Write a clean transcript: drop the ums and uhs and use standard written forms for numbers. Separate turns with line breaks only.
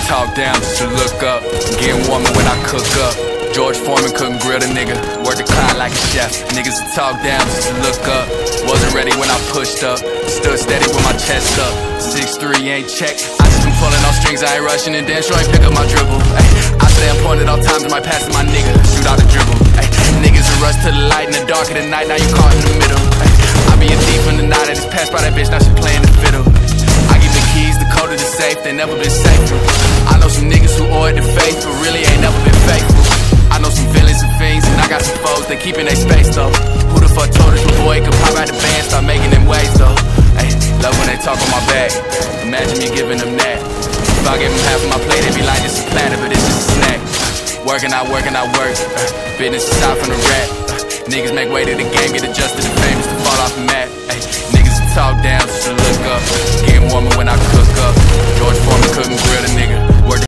talk down just to look up. Getting warmer when I cook up. George Foreman couldn't grill the nigga. Work the client like a chef. Niggas would talk down just to look up. Wasn't ready when I pushed up. Stood steady with my chest up. 6'3" ain't check. I just been pulling off strings. I ain't rushing and dance. Sure ain't pick up my dribble. Ay, I stay pointed all times in my pass to my nigga. Shoot out the dribble. Ay, niggas will rush to the light in the dark of the night. Now you caught in the middle. Ay, I be a thief in the night. I just passed by that bitch. Now she playing the fiddle. I give the keys, the code of the safe. They never been safer. I know some niggas who owe it to faith, but really ain't never been faithful. I know some villains and fiends, and I got some foes, they keeping their space though. Who the fuck told us my boy could pop out the band, start making them waves though. Ay, love when they talk on my back, imagine me giving them that. If I give them half of my plate, they be like, this is a platter, but it's just a snack. Working, I work, business aside from the rap. Niggas make way to the game, get adjusted to famous to fall off the mat. Ay, niggas talk down just to look up. Getting warmer when I